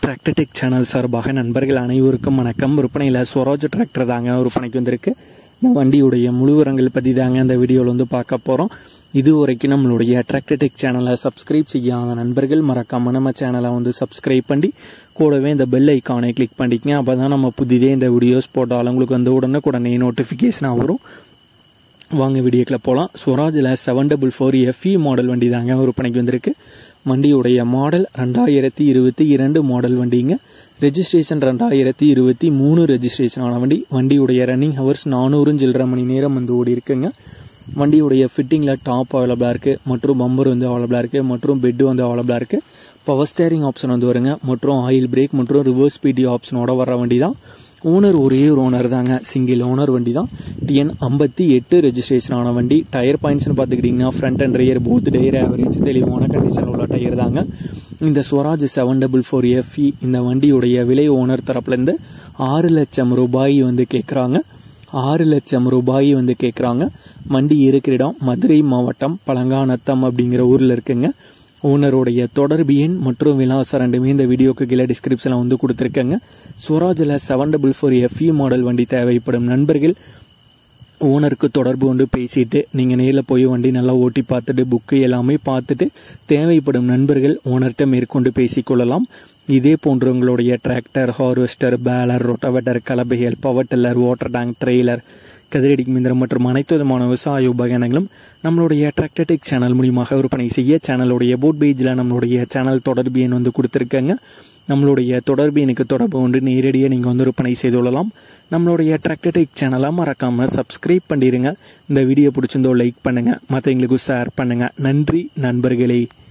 Tractor tech channel சார்பாக நண்பர்கள் அனைவருக்கும் வணக்கம். விற்பனையில் ஸ்வராஜ் டிராக்டர் தாங்க விற்பனைக்கு வந்திருக்கு. இந்த வண்டியுடைய முழு விவரங்கள் பற்றி தாங்க இந்த வீடியோவில் பார்க்க போகிறோம். இதுவரைக்கும் நம்மளுடைய டிராக்டர் டெக் சேனலை சப்ஸ்கிரைப் செய்யாத நண்பர்கள் மறக்காம நம்ம சேனலை சப்ஸ்கிரைப் பண்ணி கூடவே இந்த பெல் ஐக்கானை கிளிக் பண்ணிக்கங்க. அப்போ தான் நம்ம புதிதே இந்த வீடியோஸ் போட்டாலும் உங்களுக்கு உடனே நோட்டிஃபிகேஷனாக வரும். வாங்க வீடியோக்குள்ள போகலாம். ஸ்வராஜில் 744 FE மாடல் வண்டி தாங்க விற்பனைக்கு வந்திருக்கு. வண்டியுடைய மாடல் 2022 மாடல் வண்டிங்க. ரெஜிஸ்ட்ரேஷன் 2023 ரெஜிஸ்ட்ரேஷன் ஆன வண்டி. வண்டியுடைய ரன்னிங் ஹவர்ஸ் 400 சில்லரை மணி நேரம் ஓடி இருக்குங்க. வண்டியுடைய ஃபிட்டிங்கில் டாப் அவைலபிளாக இருக்குது மற்றும் பம்பர் அவைலபிளாக இருக்குது மற்றும் பெட்டு அவைலபிளாக இருக்குது. பவர் ஸ்டேரிங் ஆப்ஷன் வருங்க மற்றும் ஆயில் பிரேக் மற்றும் ரிவர்ஸ் பிடி ஆப்ஷனோட வர வண்டி தான். ஓனர் ஒரே ஒரு ஓனர் தாங்க, சிங்கிள் ஓனர் வண்டி தான். TN 58 ரெஜிஸ்ட்ரேஷன் ஆன வண்டி. டயர் பாயிண்ட்ஸ்னு பார்த்துக்கிட்டிங்கன்னா front and rear both tyre average தெளிவான கண்டிஷன் உள்ள டயர் தாங்க. இந்த ஸ்வராஜ் 744 FE இந்த வண்டியுடைய விலை ஓனர் தரப்புலேருந்து 6 லட்சம் ரூபாய் கேட்குறாங்க. 6 லட்சம் ரூபாய் கேட்குறாங்க. வண்டி இருக்கிற இடம் மதுரை மாவட்டம் பழங்காநத்தம் அப்படிங்கிற ஊரில் இருக்குங்க. ஓனருடைய தொடர்பு எண் மற்றும் விலாசம் ரெண்டுமே இந்த வீடியோக்கு கீழே டிஸ்கிரிப்ஷனில் கொடுத்துருக்கேங்க. ஸ்வராஜில் 744 FE மாடல் வண்டி தேவைப்படும் நண்பர்கள் ஓனருக்கு தொடர்பு கொண்டு பேசிட்டு நீங்கள் நேரில் போய் வண்டி நல்லா ஓட்டி பார்த்துட்டு புக்கு எல்லாமே பார்த்துட்டு தேவைப்படும் நண்பர்கள் ஓனர்கிட்ட மேற்கொண்டு பேசிக்கொள்ளலாம். இதே போன்று உங்களுடைய டிராக்டர், ஹார்வெஸ்டர், பேலர், ரொட்டவேட்டர், கலப்பைகள், power tiller, water tank, trailer, கதிரடி மிந்திரம் மற்றும் அனைத்து விதமான விவசாய உபகரணங்களும் நம்மளுடைய டிராக்டர் டெக் சேனல் மூலியமாக விற்பனை செய்ய சேனலுடைய போட் பேஜில் நம்மளுடைய சேனல் தொடர்பு எண் கொடுத்துருக்காங்க. நம்மளுடைய தொடர்பு எனக்கு தொடர்பு கொண்டு நேரடியாக நீங்கள் விற்பனை செய்து கொள்ளலாம். நம்மளுடைய டிராக்டர் டெக் சேனலை மறக்காமல் சப்ஸ்கிரைப் பண்ணிடுங்க. இந்த வீடியோ பிடிச்சிருந்தோ லைக் பண்ணுங்கள், மற்றவங்களுக்கு ஷேர் பண்ணுங்கள். நன்றி நண்பர்களே.